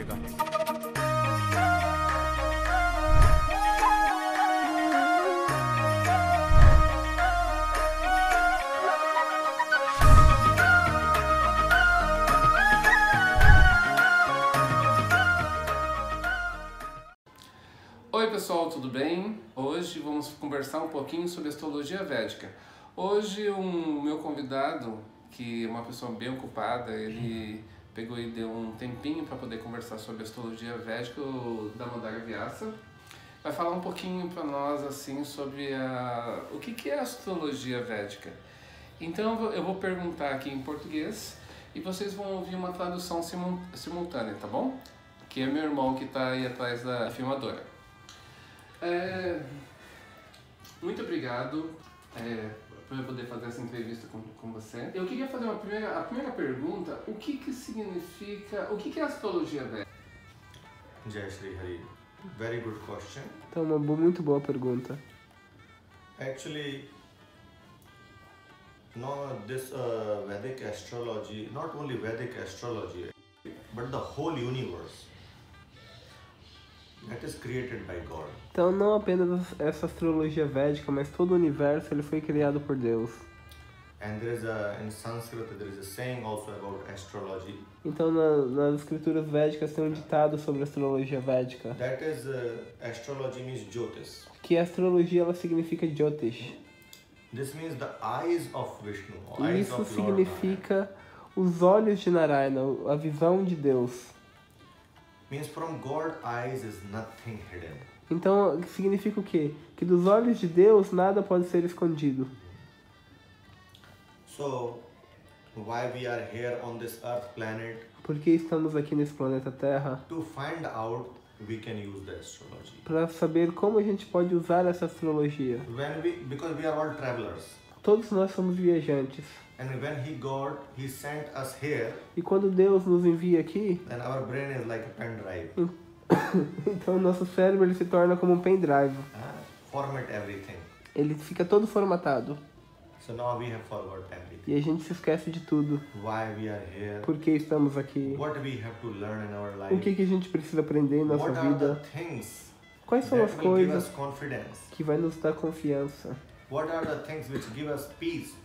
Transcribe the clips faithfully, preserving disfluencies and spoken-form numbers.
जाएगा। Oi pessoal, tudo bem? Hoje vamos conversar um pouquinho sobre astrologia védica. Hoje um meu convidado, que é uma pessoa bem ocupada, ele pegou e deu um tempinho para poder conversar sobre astrologia védica, o Damodar Vyasa. Vai falar um pouquinho para nós assim sobre a, o que, que é a astrologia védica. Então eu vou perguntar aqui em português e vocês vão ouvir uma tradução simultânea, tá bom? Que é meu irmão que está aí atrás da filmadora. É, muito obrigado é, por eu poder fazer essa entrevista com, com você. Eu queria fazer uma primeira, a primeira pergunta, o que que significa, o que que é astrologia védica? Jai Shri Hari, very good question. Então, uma muito boa pergunta. Actually, no, this uh, Vedic astrology, not only Vedic astrology, but the whole universe, that is created by God. Então, não apenas essa astrologia védica, mas todo o universo ele foi criado por Deus. And there is a, in Sanskrit, there is a saying also about astrology. Então, na, nas escrituras védicas tem um ditado sobre astrologia védica. That is, uh, astrology means Jyotish. Que a astrologia ela significa Jyotish. This means the eyes of Vishnu. E Eyes isso of Lord significa os olhos de Narayana, a visão de Deus. Means from God's eyes is nothing hidden. Então, significa o quê? Que dos olhos de Deus nada pode ser escondido. So, why we are here on this earth planet? Por que estamos aqui nesse planeta Terra? To find out, we can use the astrology. Para saber como a gente pode usar essa astrologia. When we, because we are all travelers. Todos nós somos viajantes. And when he God, he sent us here. E quando Deus nos envia aqui, then our brain is like a pen drive. então nosso cérebro ele se torna como um pendrive. Uh, format everything. Ele fica todo formatado. So now we have forgot everything. E a gente se esquece de tudo. Why we are here? Por que estamos aqui? What we have to learn in our life? O que que a gente precisa aprender em nossa What are vida? the things Quais são that as will give coisas us confidence? que vai nos dar confiança? What are the things which give us peace?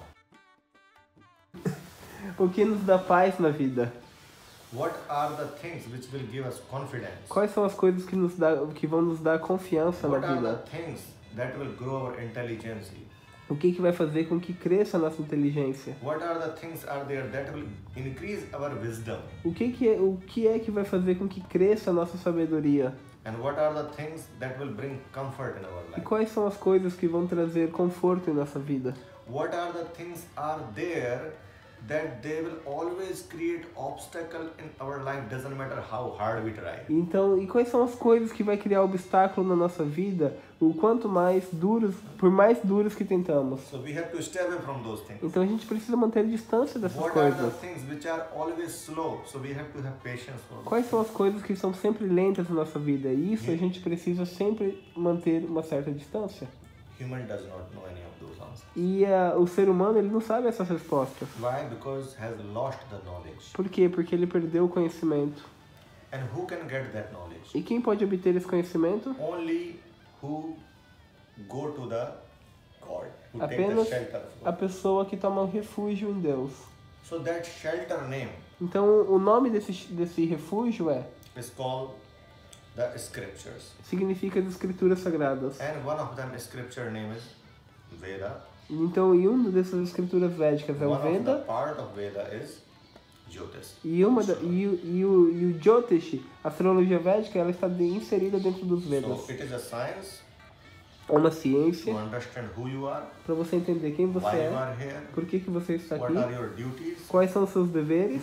O que nos dá paz na vida? What are the things which will give us confidence? Quais são as coisas que nos dá, que vão nos dar confiança na What are vida? the things that will grow our intelligence? O que que vai fazer com que cresça a nossa inteligência? What are the things are there that will increase our wisdom? O que que é, o que é que vai fazer com que cresça a nossa sabedoria? And what are the things that will bring comfort in our E life? quais são as coisas que vão trazer conforto em nossa vida? What are the things are there that they will always create obstacle in our life, doesn't matter how hard we try? Então, e quais são as coisas que vai criar obstáculo na nossa vida, o quanto mais duros, por mais duros que tentamos? So we have to stay away from those things. Então a gente precisa manter distância dessas What are the coisas. things which are always slow? So we have to have patience for them. Quais são as coisas que são sempre lentas na nossa vida? E isso a gente precisa sempre manter uma certa distância. Human does not know any of those answers. E uh, o ser humano ele não sabe essas respostas. Why? Because has lost the knowledge. Por quê? Porque ele perdeu o conhecimento. And who can get that knowledge? E quem pode obter esse conhecimento? Only who go to the God, who take the Apenas shelter of a God. pessoa que toma um refúgio em Deus. So that shelter name Então o nome desse, desse refúgio é is called the scriptures. significa as escrituras sagradas. And one of them scripture name is Veda. Então, e uma dessas escrituras védicas é o One of the Veda. part of Veda is Jyotish. E, uma da, e, o- e, o, e o Jyotish, a astrologia védica, ela está de- inserida dentro dos Vedas. So it is a science É uma to ciência understand who you are, para você entender quem você why you é, are here, por que, que você está what are aqui, your duties. quais são os seus deveres.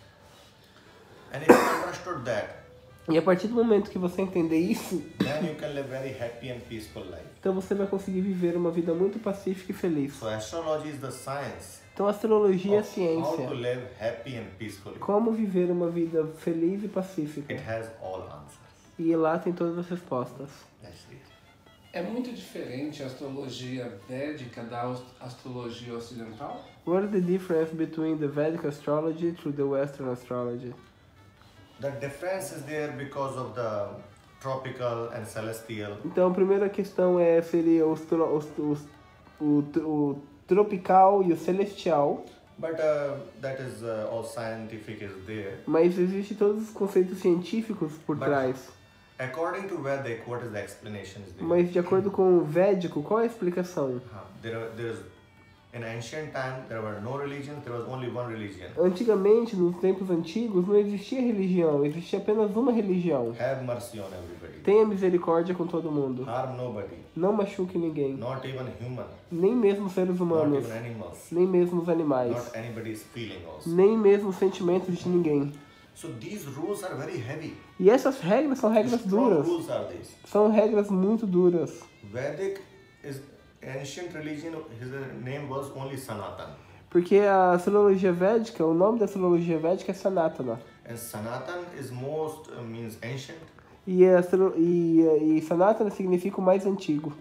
And if you understood that, E a partir do momento que você entender isso, then you can live very happy and peaceful life. então você vai conseguir viver uma vida muito pacífica e feliz. So astrology is the science Então a astrologia é of how ciência. to live happy and peacefully. Como viver uma vida feliz e pacífica. It has all answers. E lá tem todas as respostas. That's it. É muito diferente a astrologia védica da ast- astrologia ocidental? What is the difference between the Vedic astrology to the Western astrology? The difference is there because of the tropical and celestial. Então, a primeira questão é, seria os, tro- os, os, o, o tropical e o celestial. But uh, that is uh, all scientific is there. Mas existe todos os conceitos científicos por But- trás. According to Vedic, what is the explanation is there? Mas de acordo com o védico, qual é a explicação? Uh, there, are, there is, in ancient time, there were no religions. There was only one religion. Antigamente, nos tempos antigos, não existia religião, existia apenas uma religião. Have mercy on everybody. Tenha misericórdia com todo mundo. Harm nobody. Não machuque ninguém. Not even human. Nem mesmo seres Not humanos. even animals. Nem mesmo os animais. Not anybody's feeling also. Nem mesmo os sentimentos de ninguém. So these rules are very heavy. E essas regras são regras Strong duras. rules are these. São regras muito duras. Vedic is ancient religion. His name was only Sanatan. Porque a astrologia védica, o nome da astrologia védica é Sanatana. And Sanatan is most uh, means ancient. E, a astro- e, e Sanatana significa o mais antigo.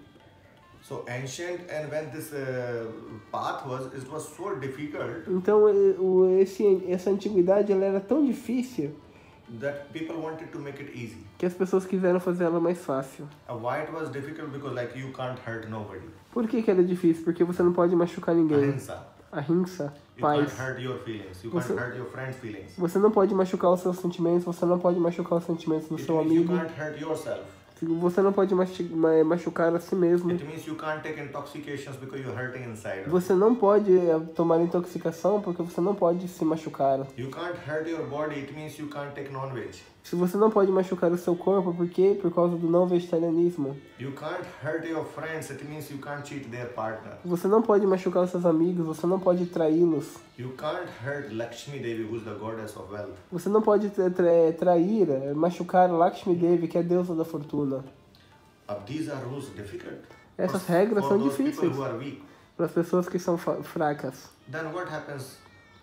So ancient, and when this uh, path was, it was so difficult Então, e- o, esse, essa antiguidade ela era tão difícil that people wanted to make it easy. que as pessoas quiseram fazer ela mais fácil. Uh, why it was difficult? Because like you can't hurt nobody. Por que, que ela é difícil? Porque você não pode machucar ninguém. Ahimsa. Ahimsa, You paz. can't hurt your feelings. You Você- can't hurt your friends' feelings. Você não pode machucar os seus sentimentos, você não pode machucar os sentimentos do It seu means you amigo. can't hurt yourself. Você não pode machu- ma- machucar a si mesmo. It means you can't take intoxications because you're hurting inside. Você não pode eh, tomar intoxicação porque você não pode se machucar. You can't hurt your body. It means you can't take non-veg. Se você não pode machucar o seu corpo, por quê? Por causa do não vegetarianismo. You can't hurt your friends. It means you can't cheat their partner. Você não pode machucar os seus amigos, você não pode traí-los. You can't hurt Lakshmi Devi, who's the goddess of wealth. Você não pode tra- tra- trair, eh, machucar Lakshmi Devi, que é a deusa da fortuna. Uh, these are rules difficult. Essas For- regras for são those people difíceis who are weak. para as pessoas que são fa- fracas. Then what happens?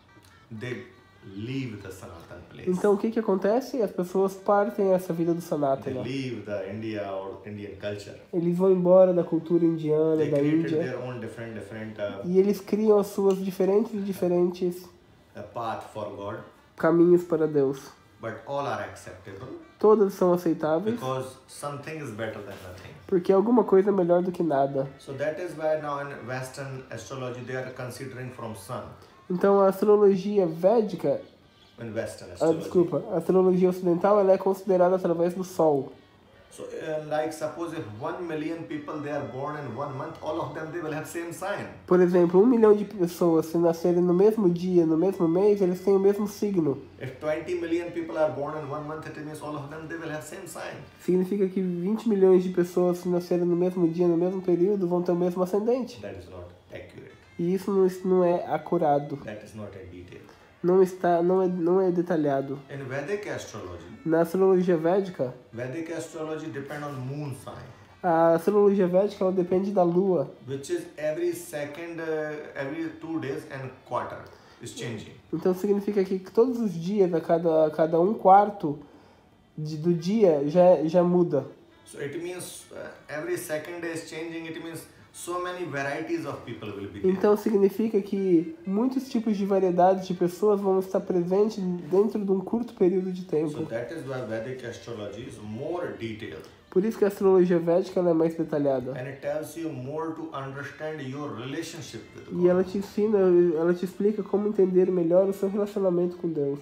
They leave the Sanatan place. Então o que que acontece? As pessoas partem essa vida do They Sanatana. leave the India or Indian culture. Eles vão embora da cultura indiana, They da created Índia. their own different, different uh, E eles criam as suas diferentes e diferentes uh, path for God. caminhos para Deus. But all are acceptable Todas são aceitáveis, because something is better than nothing. porque alguma coisa é melhor do que nada. So that is why now in Western astrology they are considering from sun. Então a astrologia védica, In Western ah, astrology. desculpa, a astrologia ocidental ela é considerada através do Sol. So uh, like suppose if one million people they are born in one month, all of them they will have same sign. Por exemplo, um milhão de pessoas se nascerem no mesmo dia, no mesmo mês, eles têm o mesmo signo. If twenty million people are born in one month, it means all of them they will have same sign. Significa que vinte milhões de pessoas se nascerem no mesmo dia, no mesmo período, vão ter o mesmo ascendente. That is not accurate. E isso não, isso não é acurado. That is not in detail. Não está, não é, não é detalhado. In Vedic astrology, Na astrologia védica, Vedic astrology depend on moon sign, a astrologia védica ela depende da lua. which is every second, uh, every two days and quarter is changing. Então significa que todos os dias, a cada, a cada um quarto de, do dia, já, já muda. So it means uh, every second day is changing. It means so many varieties of people will be there. Então significa que muitos tipos de variedades de pessoas vão estar presentes dentro de um curto período de So tempo. that is why Vedic astrology is more detailed, Por isso que a astrologia védica ela é mais detalhada. and it tells you more to understand your relationship with E ela God. te ensina, ela te explica como entender melhor o seu relacionamento com Deus.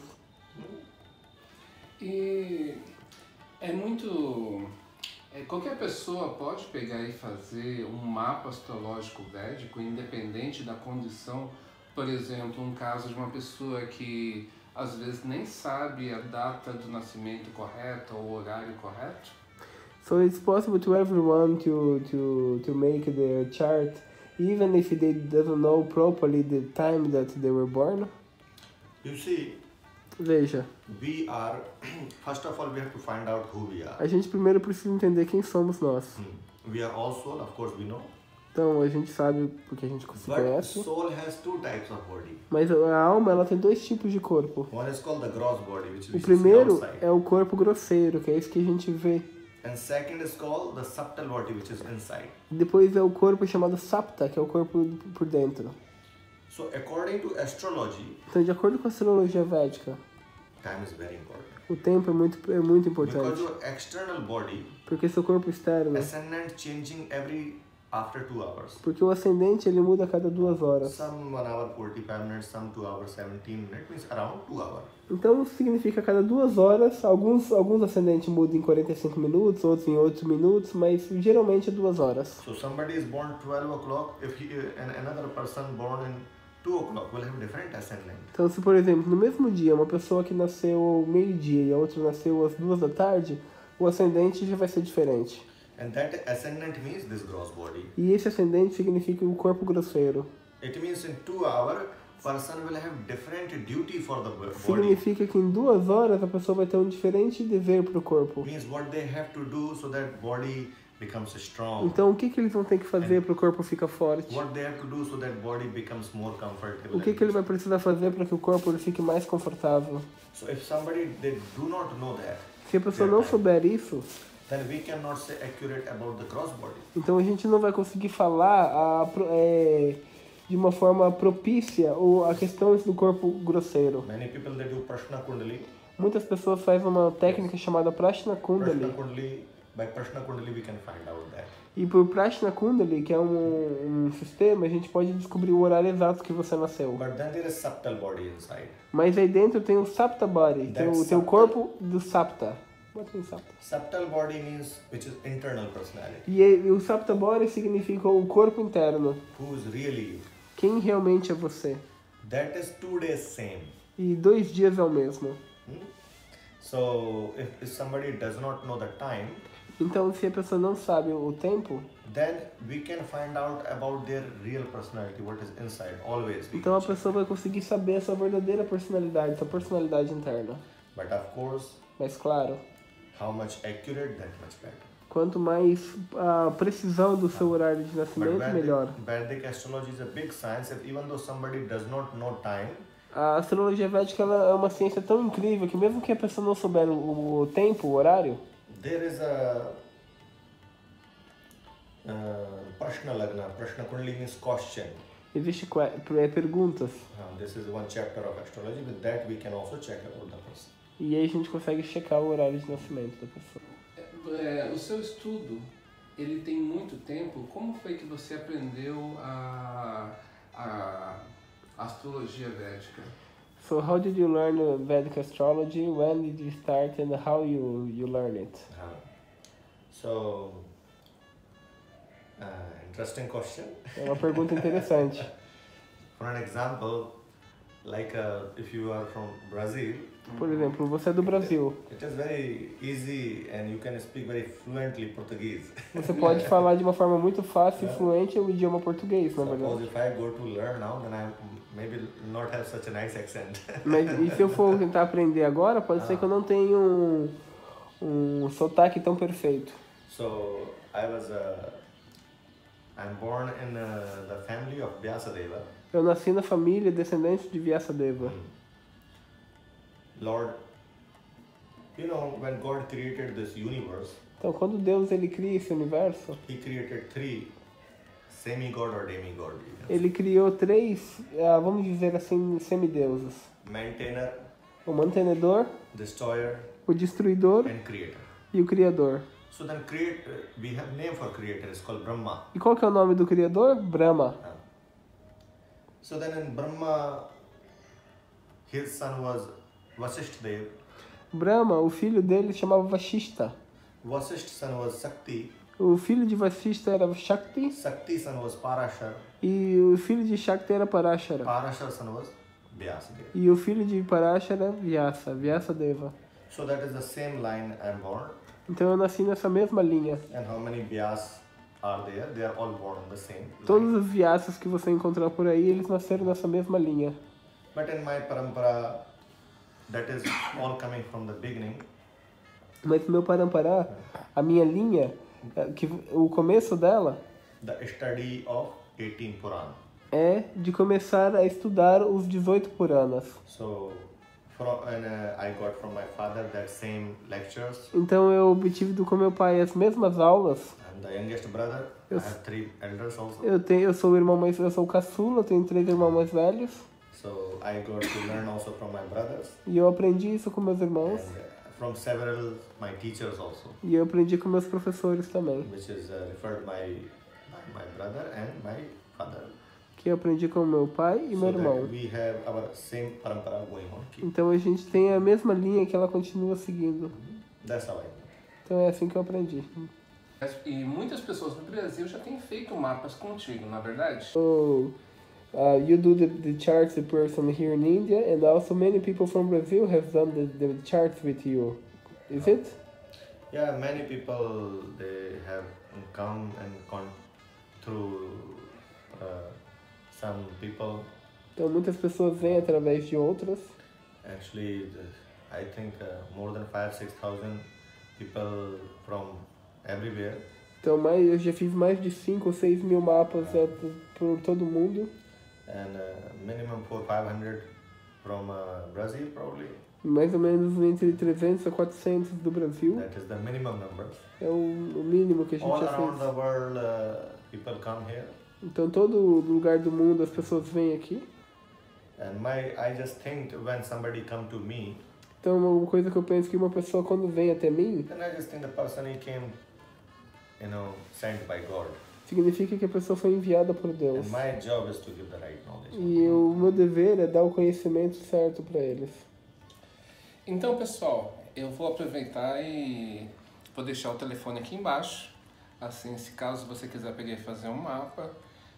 E é muito. é, qualquer pessoa pode pegar e fazer um mapa astrológico védico, independente da condição. Por exemplo, um caso de uma pessoa que às vezes nem sabe a data do nascimento correta ou o horário correto. So it's possible to everyone to to to make their chart, even if they doesn't know properly the time that they were born. You see, Veja, we are, first of all, we have to find out who we are. a gente primeiro precisa entender quem somos nós. Hmm. We are all soul, of course we know. Então a gente sabe porque a gente se But conhece. soul has two types of body. Mas a alma ela tem dois tipos de corpo. One is called the gross body, which O we see primeiro outside. é o corpo grosseiro, que é esse que a gente vê. And second is called the subtle body, which is inside. Depois é o corpo chamado sapta, que é o corpo por dentro. So according to astrology, Então, de acordo com a astrologia védica, time is very important. O tempo é muito, é muito Because importante. your external body Porque seu corpo externo. ascendant changing every after two hours. Porque o ascendente ele muda a cada duas horas. Some one hour forty-five minutes, some two hours seventeen minutes, means around two hours. Então significa a cada duas horas, alguns, alguns ascendentes mudam em quarenta e cinco minutos, outros em oito minutos, mas geralmente é duas horas. So somebody is born twelve o'clock, if he, and another person born in two o'clock will have different ascendant. Então se por exemplo, no mesmo dia, uma pessoa que nasceu meio-dia e a outra nasceu às duas da tarde, o ascendente já vai ser diferente. And that ascendant means this gross body. E esse ascendente significa o corpo grosseiro. It means in two hours, person will have different duty for the body. Significa que em duas horas a pessoa vai ter um diferente dever para o corpo. Means what they have to do so that body becomes strong. Então o que, que eles vão ter que fazer para o corpo ficar forte? What they have to do so that body becomes more comfortable. O que, que ele vai precisar fazer para que o corpo ele fique mais confortável? So if somebody they do not know that, Se a pessoa não souber isso, then we cannot say accurate about the gross body. então a gente não vai conseguir falar a, é, de uma forma propícia ou a questões do corpo grosseiro. Many people they do Prashna Kundali. Muitas pessoas fazem uma técnica chamada Prashna Kundali. Prashna Kundali, by Prashna Kundali we can find out that. E por Prashna Kundali, que é um, um sistema, a gente pode descobrir o horário exato que você nasceu. But then there is subtle body inside. Mas aí dentro tem o Sapta Body, tem o, tem o corpo do Sapta. Bota em Sapta. Subtle body means which is internal personality. E, e o Sapta Body significa o corpo interno. Who is really you? Quem realmente é você. That is two days same. E dois dias é o mesmo. Hmm? So if, if somebody does not know the time, Então, se a pessoa não sabe o tempo, then we can find out about their real personality, what is inside, always. we então a can check. pessoa vai conseguir saber a sua verdadeira personalidade, sua personalidade interna. But of course, Mas claro, how much accurate, that much better. quanto mais a precisão do seu horário de But nascimento, Vedic, melhor. Vedic astrology is a big science, if even though somebody does not know time, A astrologia védica ela é uma ciência tão incrível que mesmo que a pessoa não souber o, o tempo, o horário, there is a uh, Prashna Lagna. Prashna Kundali means question. existe que- é, perguntas. Uh, this is one chapter of astrology. With that, we can also check about the person. E aí a gente consegue checar o horário de nascimento da pessoa. É, o seu estudo, ele tem muito tempo. Como foi que você aprendeu a, a astrologia védica? So how did you learn uh, Vedic astrology? When did you start and how you, you learn it? Uh, so, uh, interesting question. É uma pergunta interessante. For an example, like uh, if you are from Brazil, Por exemplo, você é do Brasil. it is very easy and you can speak very fluently Portuguese. Você pode falar de uma forma muito fácil e fluente o idioma português, na Suppose verdade. if I go to learn now, then I maybe not have such a nice accent. Mas e se eu for tentar aprender agora, pode ser que eu não tenha um, um sotaque tão perfeito. So I was, uh, I'm born in uh, the family of Vyasadeva. Eu nasci na família descendente de Vyasadeva. Lord, you know, when God created this universe, Então, quando Deus ele cria esse universo, He created three semi-god or demigod. you know. ele criou três, ah, vamos dizer assim, semideuses. Maintainer, O mantenedor, destroyer, o destruidor and creator. e o criador. So then create, uh, we have name for creator, it's called Brahma. E qual que é o nome do criador? Brahma. Uh, So then in Brahma, his son was Vasishtha Dev. Brahma, o filho dele se chamava Vashishta. Vasishtha son was Sakti. O filho de Vashishta era Shakti Sakti son was Parashar. e o filho de Shakti era Parashara. Parashar son was Vyasadeva. E o filho de Parashara era Vyasa, Vyasadeva. So that is the same line I'm born. Então eu nasci nessa mesma linha. And how many Vyas are there? They are all born on the same line. Todos os Vyasas que você encontrar por aí, eles nasceram nessa mesma linha. But in my parampara, that is all coming from the beginning. Mas meu Parampara, a minha linha, é que o começo dela The study of eighteen Puran. é de começar a estudar os dezoito Puranas. So, from, and uh, I got from my father that same lectures. Então eu obtive do com meu pai as mesmas aulas. I'm the youngest brother. Yes. I have three elders also. Eu tenho, eu sou o irmão mais, eu sou o caçula, eu tenho três irmãos mais velhos So I got to learn also from my brothers. e eu aprendi isso com meus irmãos. And from several my teachers also, E eu aprendi com meus professores também. which is uh, referred my by my brother and my father. Que eu aprendi com meu pai e meu So irmão. that we have our same parampara going on. Keep. Então a gente tem a mesma linha que ela continua seguindo. That's how I know. Então é assim que eu aprendi. E muitas pessoas no Brasil já têm feito mapas contigo, não é verdade? So, uh, you do the, the charts, the person here in India, and also many people from Brazil have done the, the charts with you. Is it? Yeah, many people they have come and gone through uh, some people. Então muitas pessoas vêm através de outras. Actually, the, I think uh, more than five six thousand people from everywhere. Então mais, eu já fiz mais de cinco ou seis mil mapas é, por, por todo mundo. And uh, minimum four five hundred from uh, Brazil probably. Mais ou menos entre trezentos a quatrocentos do Brasil. That is the minimum number. É o, o mínimo que a gente All já around fez. the world, uh, people come here. Então todo lugar do mundo as pessoas vêm aqui. And my, I just think when somebody come to me, Então uma coisa que eu penso que uma pessoa quando vem até mim, then I just think the person he came, you know, sent by God. significa que a pessoa foi enviada por Deus. And my job is to give the right knowledge. E o meu dever é dar o conhecimento certo para eles. Então, pessoal, eu vou aproveitar e vou deixar o telefone aqui embaixo. Assim, se caso você quiser pegar e fazer um mapa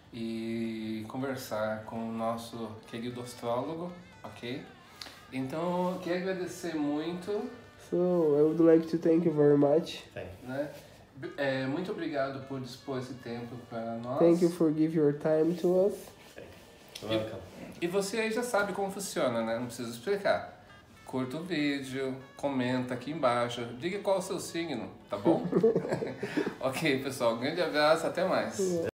e conversar com o nosso querido astrólogo, ok? Então, eu queria agradecer muito, So, I would like to thank you very much. Thank you. né? É, muito obrigado por dispor esse tempo para nós. Thank you for giving your time to us. You're welcome. E você aí já sabe como funciona, né? Não preciso explicar. Curta o vídeo, comenta aqui embaixo, diga qual é o seu signo, tá bom? Ok, pessoal, um grande abraço, até mais.